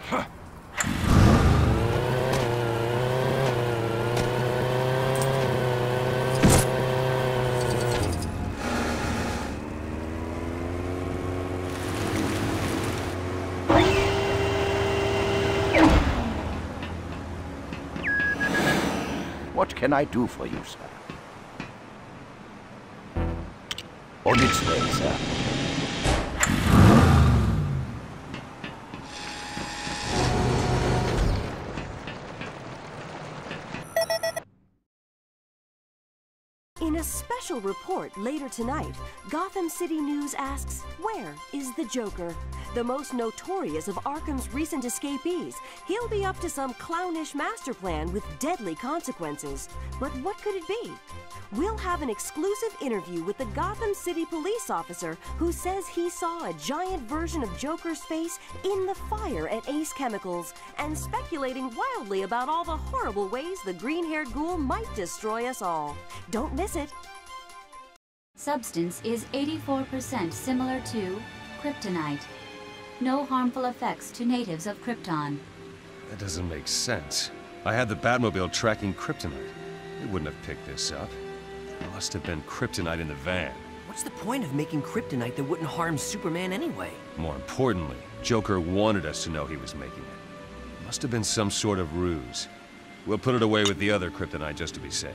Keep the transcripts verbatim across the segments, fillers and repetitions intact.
What can I do for you, sir? On its way, sir. In a special report later tonight, Gotham City News asks, where is the Joker? The most notorious of Arkham's recent escapees. He'll be up to some clownish master plan with deadly consequences. But what could it be? We'll have an exclusive interview with the Gotham City police officer who says he saw a giant version of Joker's face in the fire at Ace Chemicals, and speculating wildly about all the horrible ways the green-haired ghoul might destroy us all. Don't miss it. Substance is eighty-four percent similar to kryptonite. No harmful effects to natives of Krypton. That doesn't make sense. I had the Batmobile tracking kryptonite. They wouldn't have picked this up. There must have been kryptonite in the van. What's the point of making kryptonite that wouldn't harm Superman anyway? More importantly, Joker wanted us to know he was making it. It must have been some sort of ruse. We'll put it away with the other kryptonite just to be safe.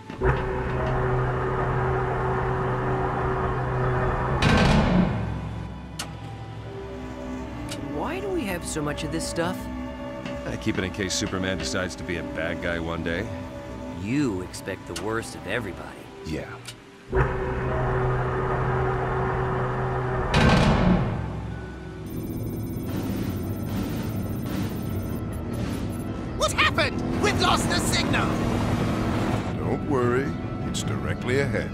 Why do we have so much of this stuff? I keep it in case Superman decides to be a bad guy one day. You expect the worst of everybody. Yeah. What happened? We've lost the signal! Don't worry, it's directly ahead.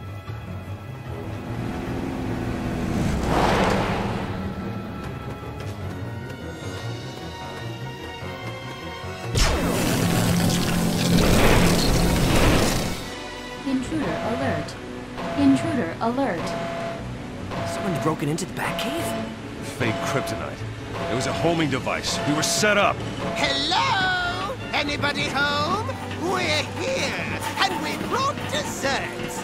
Intruder alert. Intruder alert. Someone's broken into the Batcave? Fake kryptonite. It was a homing device. We were set up. Hello? Anybody home? We're here, and we brought desserts.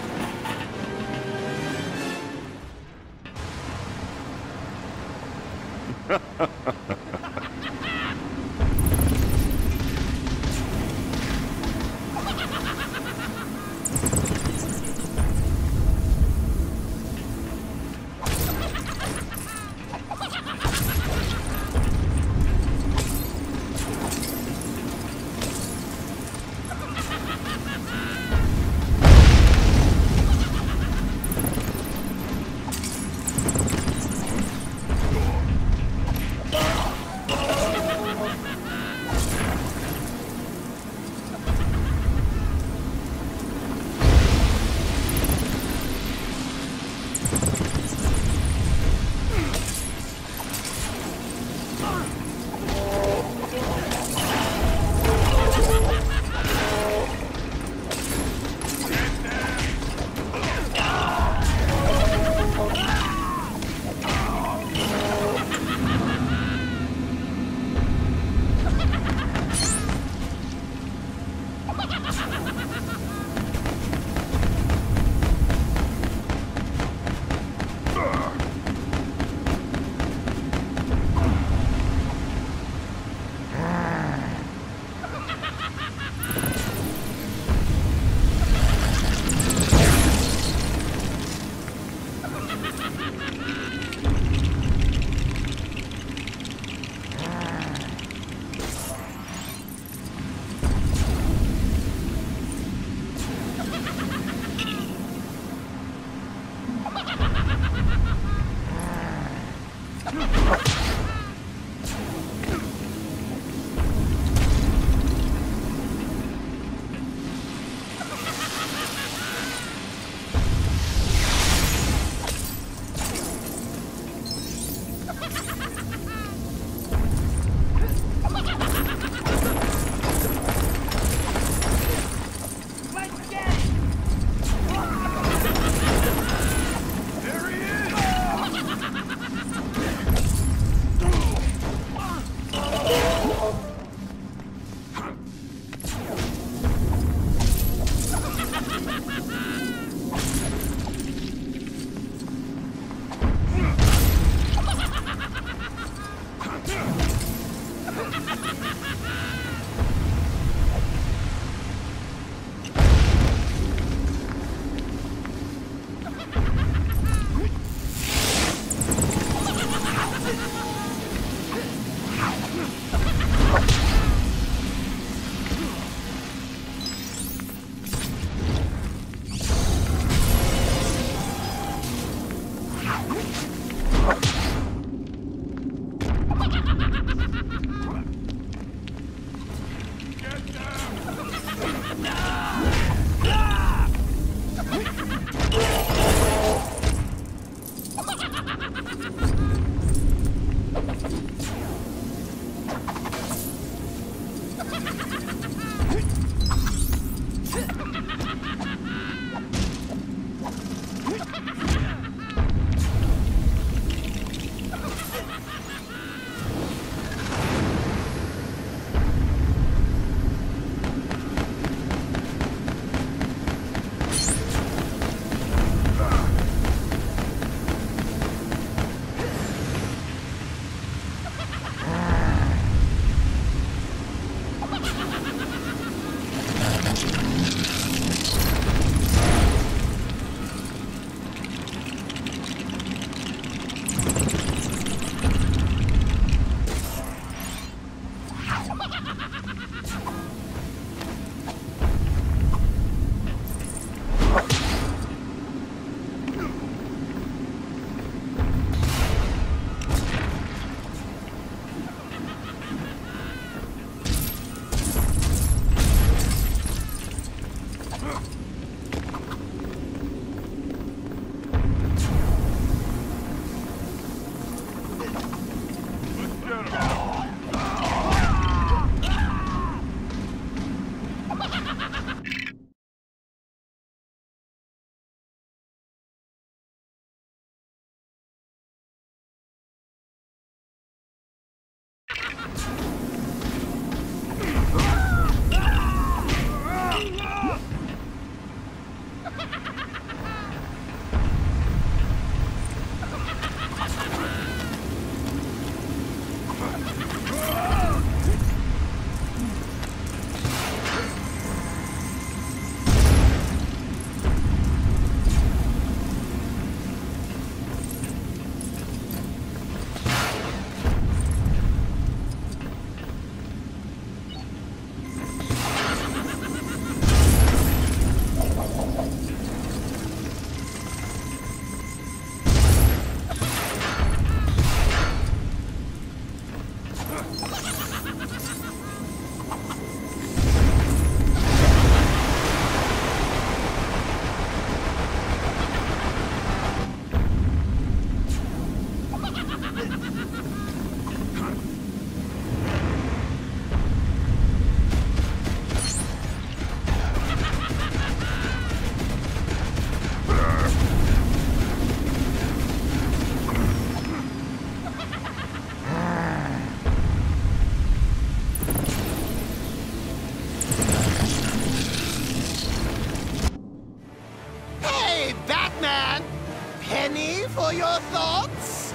for your thoughts?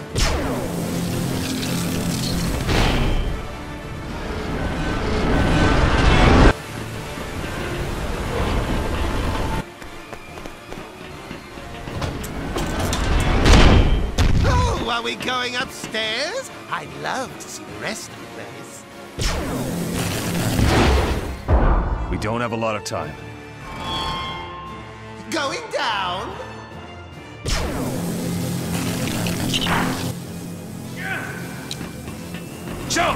Oh, are we going upstairs? I'd love to see the rest of the place. We don't have a lot of time. Going down? Jump!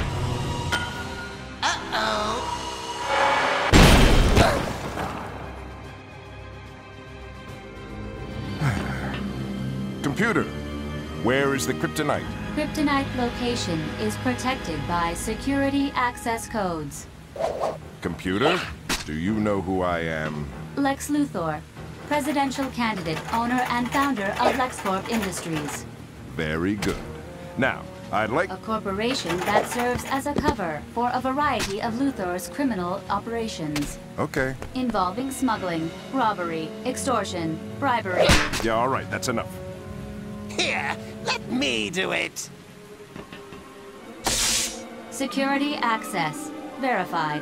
Uh-oh. Computer, where is the kryptonite? Kryptonite location is protected by security access codes. Computer, do you know who I am? Lex Luthor, presidential candidate, owner and founder of LexCorp Industries. Very good. Now, I'd like... A corporation that serves as a cover for a variety of Luthor's criminal operations. Okay. Involving smuggling, robbery, extortion, bribery. Yeah, all right, that's enough. Here, let me do it. Security access verified.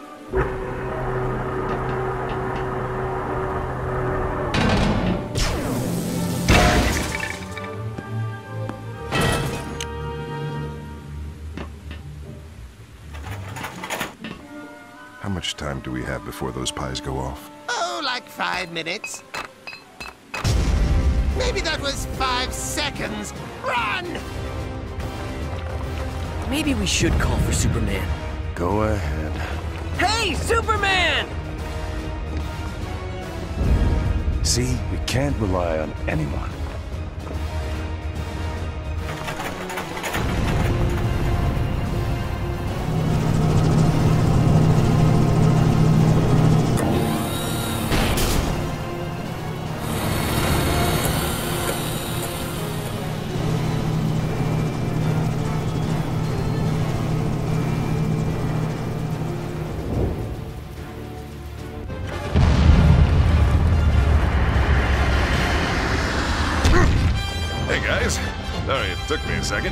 How much time do we have before those pies go off? Oh, like five minutes. Maybe that was five seconds. Run! Maybe we should call for Superman. Go ahead. Hey, Superman! See, we can't rely on anyone. Hey guys, sorry it took me a second.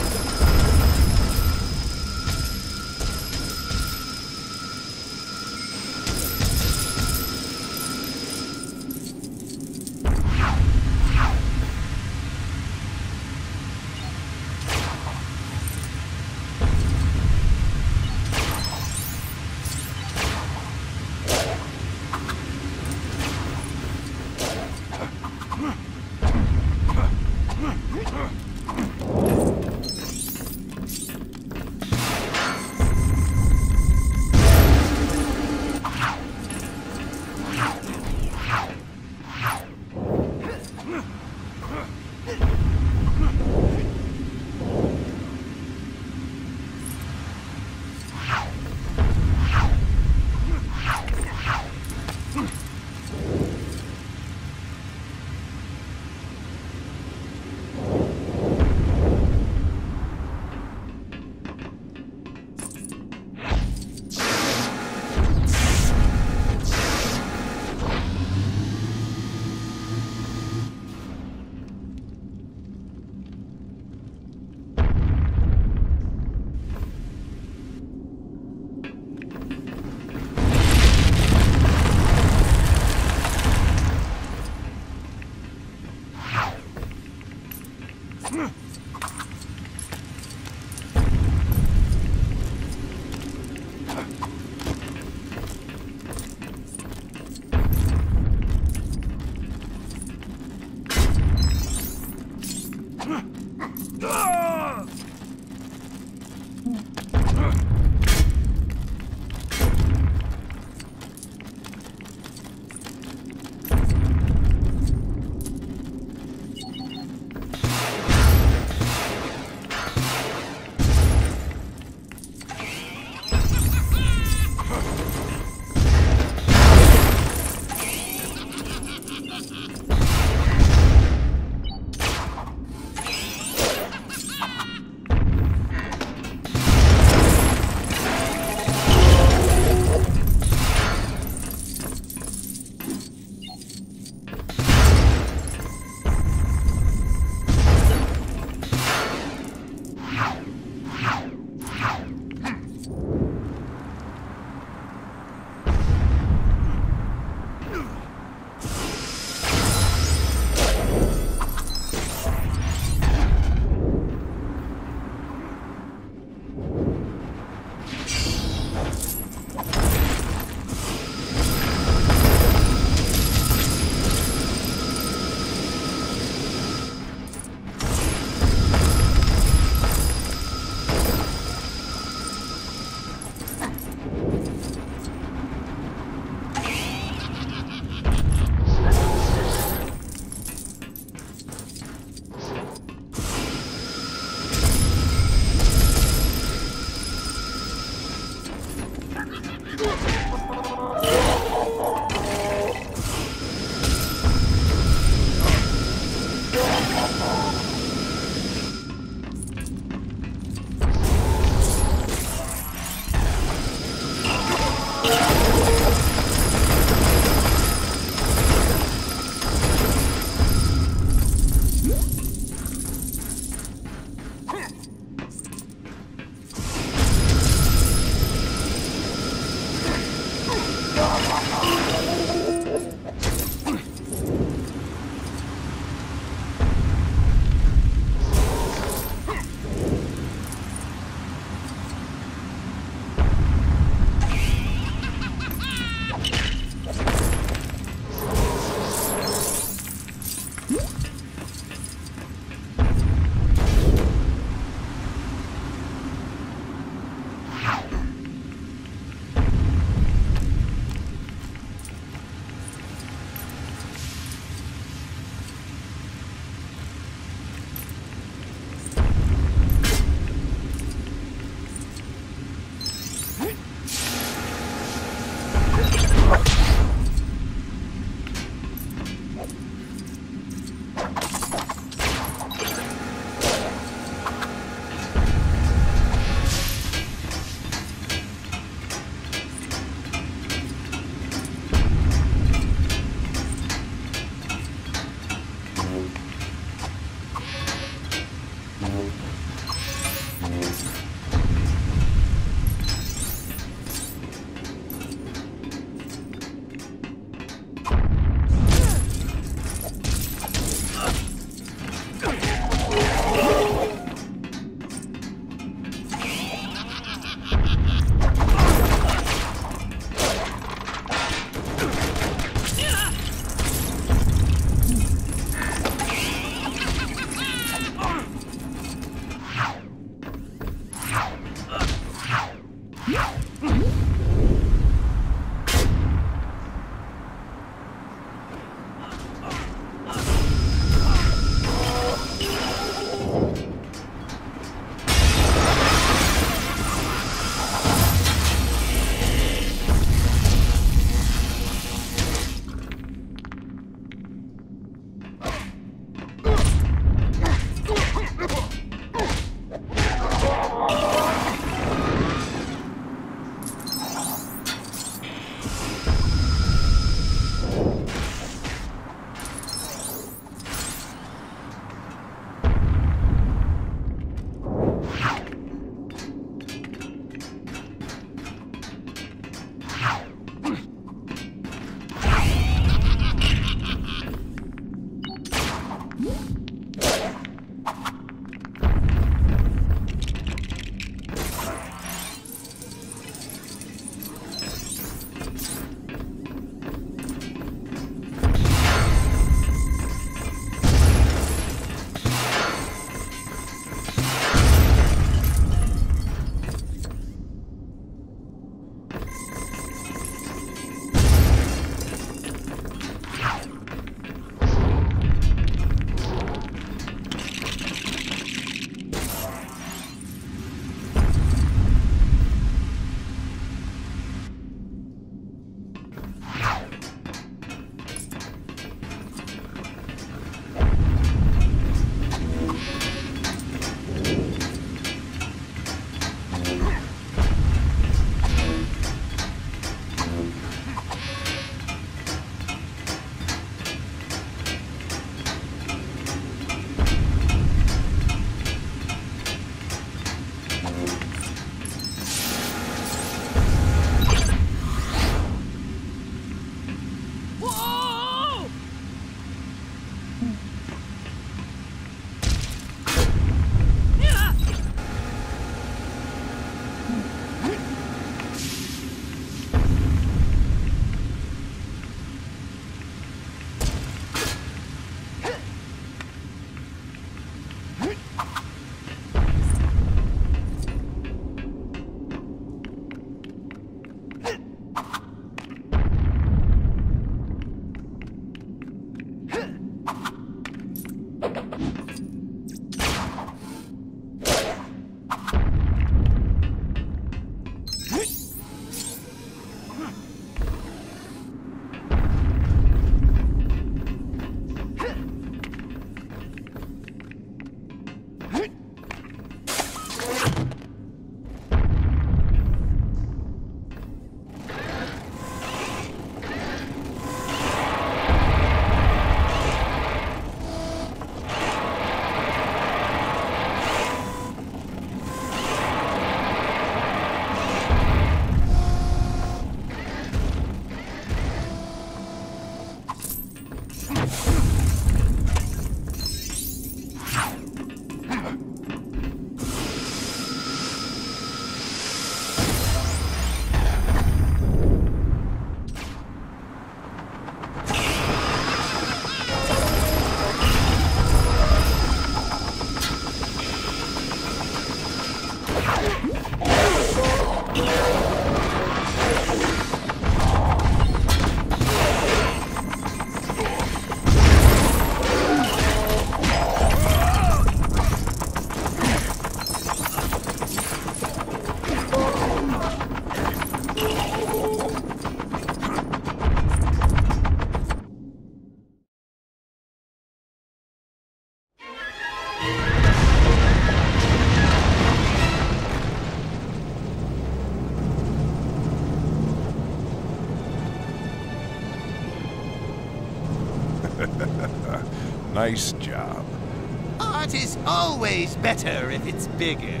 Nice job. Art is always better if it's bigger.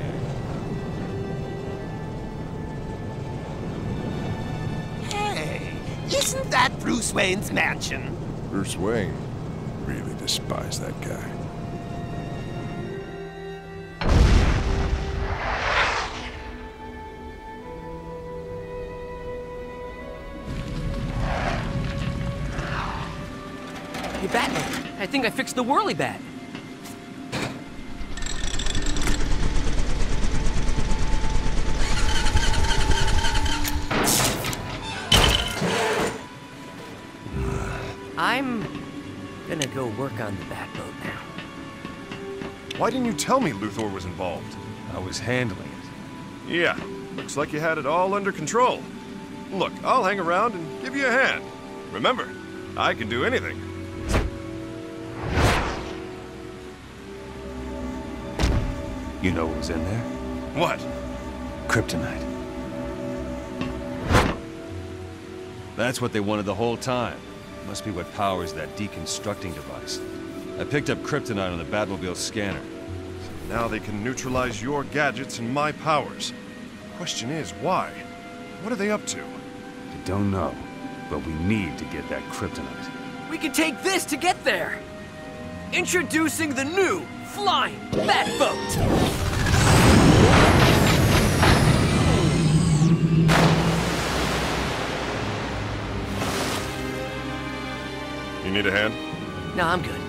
Hey, isn't that Bruce Wayne's mansion? Bruce Wayne. Really despise that guy. Hey, Batman, I think I fixed the whirly bat. I'm gonna go work on the Batboat now. Why didn't you tell me Luthor was involved? I was handling it. Yeah, looks like you had it all under control. Look, I'll hang around and give you a hand. Remember, I can do anything. You know what was in there? What? Kryptonite. That's what they wanted the whole time. Must be what powers that deconstructing device. I picked up kryptonite on the Batmobile scanner. Now they can neutralize your gadgets and my powers. Question is, why? What are they up to? I don't know, but we need to get that kryptonite. We can take this to get there! Introducing the new Flying Batboat! You need a hand? No, I'm good.